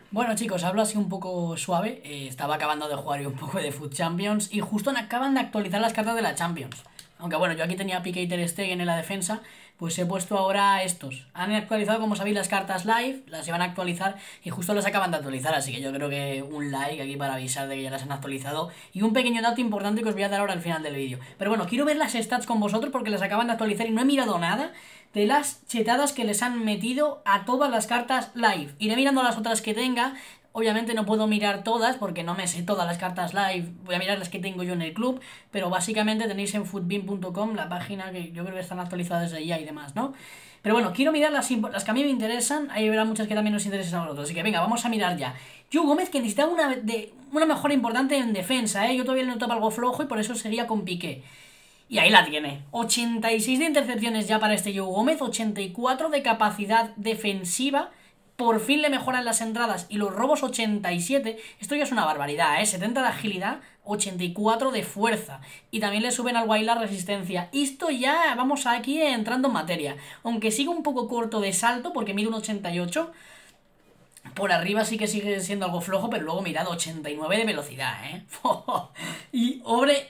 Bueno chicos, hablo así un poco suave, estaba acabando de jugar yo un poco de Foot Champions y justo acaban de actualizar las cartas de la Champions. Aunque bueno, yo aquí tenía a Piqué y Ter Stegen en la defensa, pues he puesto ahora estos. Han actualizado, como sabéis, las cartas live, las iban a actualizar y justo las acaban de actualizar, así que yo creo que un like aquí para avisar de que ya las han actualizado. Y un pequeño dato importante que os voy a dar ahora al final del vídeo. Pero bueno, quiero ver las stats con vosotros porque las acaban de actualizar y no he mirado nada de las chetadas que les han metido a todas las cartas live. Iré mirando las otras que tenga. Obviamente no puedo mirar todas porque no me sé todas las cartas live. Voy a mirar las que tengo yo en el club. Pero básicamente tenéis en footbin.com la página que yo creo que están actualizadas desde ya y demás, ¿no? Pero bueno, quiero mirar las que a mí me interesan. Ahí habrá muchas que también nos interesan a vosotros. Así que venga, vamos a mirar ya. Yu Gómez, que necesitaba una mejora importante en defensa, ¿eh? Yo todavía le notaba algo flojo y por eso seguía con Piqué. Y ahí la tiene. 86 de intercepciones ya para este Joe Gómez, 84 de capacidad defensiva. Por fin le mejoran las entradas y los robos 87. Esto ya es una barbaridad, ¿eh? 70 de agilidad, 84 de fuerza. Y también le suben al Wild la resistencia. Esto ya vamos aquí entrando en materia. Aunque sigue un poco corto de salto porque mide un 88. Por arriba sí que sigue siendo algo flojo, pero luego mirad, 89 de velocidad, ¿eh? Y Obre,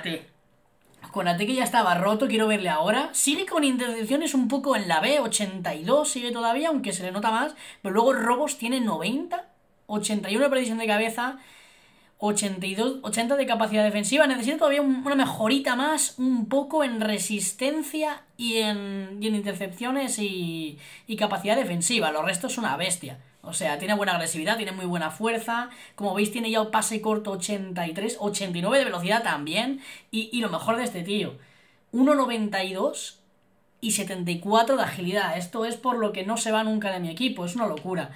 Konate que ya estaba roto, quiero verle ahora. Sigue con intercepciones un poco en la B, 82 sigue todavía, aunque se le nota más. Pero luego robos tiene 90, 81 de precisión de cabeza, 82, 80 de capacidad defensiva. Necesita todavía una mejorita más, un poco en resistencia y en intercepciones y capacidad defensiva. Los restos es una bestia. O sea, tiene buena agresividad, tiene muy buena fuerza. Como veis, tiene ya un pase corto 83, 89 de velocidad también. Y lo mejor de este tío, 1,92 y 74 de agilidad. Esto es por lo que no se va nunca de mi equipo, es una locura.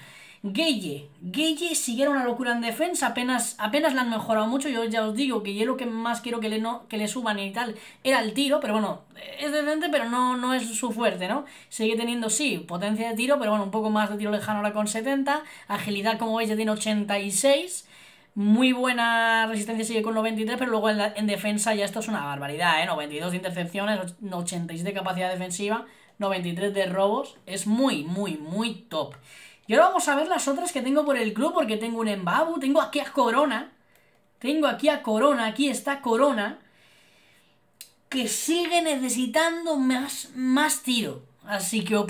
Gueye sigue una locura en defensa, apenas la han mejorado mucho. Yo ya os digo que yo lo que más quiero que le suban y tal era el tiro, pero bueno, es decente, pero no es su fuerte, ¿no? Sigue teniendo, sí, potencia de tiro, pero bueno, un poco más de tiro lejano ahora con 70. Agilidad, como veis, ya tiene 86. Muy buena resistencia, sigue con 93, pero luego en defensa ya esto es una barbaridad, ¿eh? 92 de intercepciones, 86 de capacidad defensiva, 93 de robos. Es muy top. Y ahora vamos a ver las otras que tengo por el club, porque tengo un Mbabu, tengo aquí a Corona. Aquí está Corona, que sigue necesitando más tiro. Así que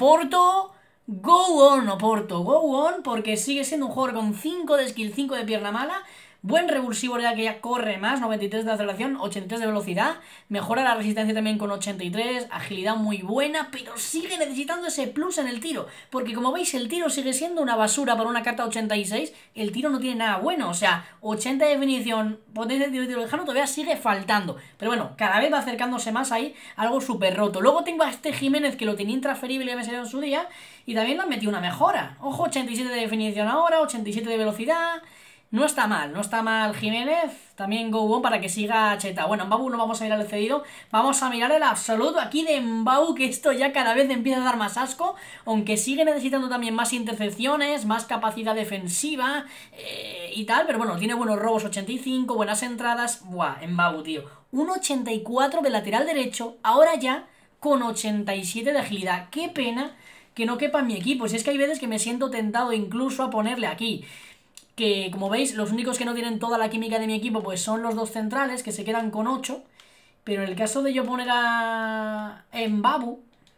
Oporto, go on, porque sigue siendo un jugador con 5 de skill, 5 de pierna mala. Buen revulsivo ya que ya corre más, 93 de aceleración, 83 de velocidad. Mejora la resistencia también con 83, agilidad muy buena, pero sigue necesitando ese plus en el tiro. Porque como veis, el tiro sigue siendo una basura para una carta 86. El tiro no tiene nada bueno, o sea, 80 de definición, potencia de tiro lejano todavía sigue faltando. Pero bueno, cada vez va acercándose más ahí, algo súper roto. Luego tengo a este Jiménez que lo tenía intransferible y me salió en su día. Y también le han metido una mejora. Ojo, 87 de definición ahora, 87 de velocidad. No está mal Jiménez, también go on para que siga Cheta. Bueno, en Mbabu no vamos a ir al cedido, vamos a mirar el absoluto aquí de Mbabu, que esto ya cada vez empieza a dar más asco, aunque sigue necesitando también más intercepciones, más capacidad defensiva y tal, pero bueno, tiene buenos robos 85, buenas entradas. Buah, Mbabu, tío, un 84 de lateral derecho, ahora ya con 87 de agilidad. Qué pena que no quepa en mi equipo, si es que hay veces que me siento tentado incluso a ponerle aquí. Que como veis, los únicos que no tienen toda la química de mi equipo pues son los dos centrales, que se quedan con 8. Pero en el caso de yo poner a Mbabu,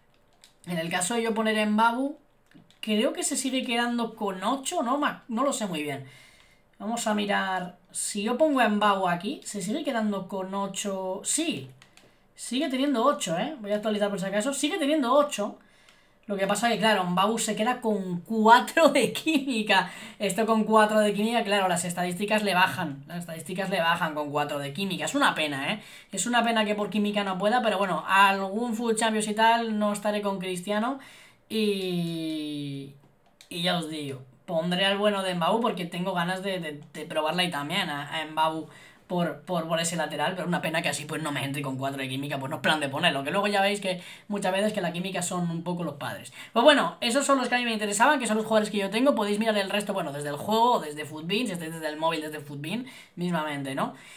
creo que se sigue quedando con 8, ¿no? No lo sé muy bien. Vamos a mirar. Si yo pongo a Mbabu aquí, ¿se sigue quedando con 8? Sí, sigue teniendo 8, ¿eh? Voy a actualizar por si acaso. Sigue teniendo 8. Lo que pasa es que, claro, Mbabu se queda con 4 de química. Esto con 4 de química, claro, las estadísticas le bajan. Las estadísticas le bajan con 4 de química. Es una pena, ¿eh? Es una pena que por química no pueda, pero bueno, algún Full Champions y tal no estaré con Cristiano. Y ya os digo, pondré al bueno de Mbabu porque tengo ganas de probarla y también a Mbabu por ese lateral, pero una pena que así pues no me entre con 4 de química, pues no es plan de ponerlo, que luego ya veis que muchas veces que la química son un poco los padres. Pues bueno, esos son los que a mí me interesaban, que son los jugadores que yo tengo. Podéis mirar el resto, bueno, desde el juego, desde Footbin, si estáis desde el móvil, desde Footbin, mismamente, ¿no?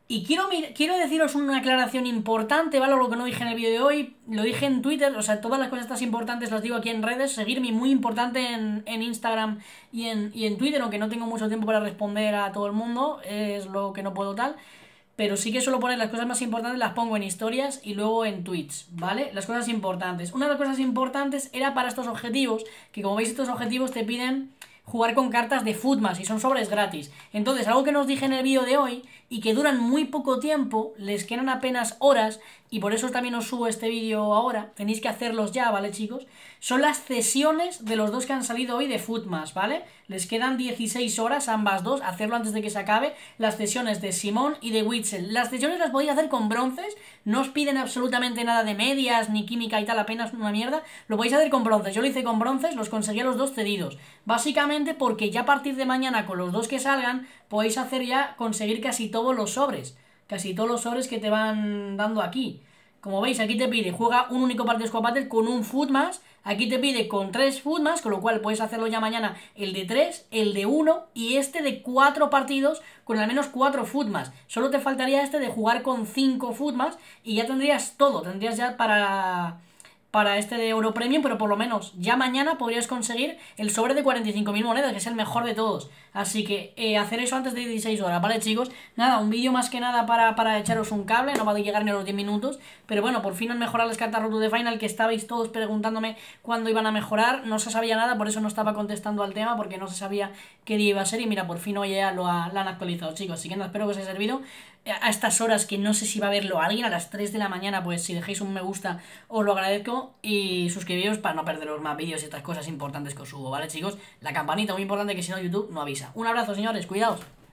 Y quiero deciros una aclaración importante, ¿vale? Lo que no dije en el vídeo de hoy, lo dije en Twitter, o sea, todas las cosas estas importantes las digo aquí en redes, seguirme muy importante en Instagram y en Twitter, aunque no tengo mucho tiempo para responder a todo el mundo, es lo que no puedo tal. Pero sí que suelo poner las cosas más importantes, las pongo en historias y luego en tweets, ¿vale? Las cosas importantes. Una de las cosas importantes era para estos objetivos, que como veis estos objetivos te piden jugar con cartas de Footmas y son sobres gratis. Entonces, algo que no os dije en el vídeo de hoy y que duran muy poco tiempo, les quedan apenas horas y por eso también os subo este vídeo ahora, tenéis que hacerlos ya, ¿vale, chicos? Son las cesiones de los dos que han salido hoy de Footmas, ¿vale? Les quedan 16 horas ambas dos, hacerlo antes de que se acabe, las cesiones de Simón y de Witzel. Las cesiones las podéis hacer con bronces, no os piden absolutamente nada de medias, ni química y tal, apenas una mierda, lo podéis hacer con bronces. Yo lo hice con bronces, los conseguí a los dos cedidos. Básicamente porque ya a partir de mañana, con los dos que salgan, podéis hacer ya, conseguir casi todos los sobres. Casi todos los sobres que te van dando aquí. Como veis, aquí te pide, juega un único partido de Squad Battle con un Footmas. Aquí te pide con 3 Footmas, con lo cual puedes hacerlo ya mañana el de 3, el de 1 y este de 4 partidos con al menos 4 Footmas. Solo te faltaría este de jugar con 5 Footmas y ya tendrías todo. Tendrías ya para este de Euro Premium, pero por lo menos ya mañana podrías conseguir el sobre de 45.000 monedas, que es el mejor de todos. Así que hacer eso antes de 16 horas, ¿vale, chicos? Nada, un vídeo más que nada para echaros un cable, no va a llegar ni a los 10 minutos, pero bueno, por fin han mejorado las cartas Road to the Final, que estabais todos preguntándome cuándo iban a mejorar, no se sabía nada, por eso no estaba contestando al tema, porque no se sabía qué día iba a ser, y mira, por fin hoy ya lo han actualizado, chicos, así que nada, espero que os haya servido. A estas horas que no sé si va a verlo alguien, a las 3 de la mañana, pues si dejéis un me gusta os lo agradezco y suscribiros para no perderos más vídeos y estas cosas importantes que os subo, ¿vale, chicos? La campanita muy importante, que si no YouTube no avisa. Un abrazo, señores, cuidaos.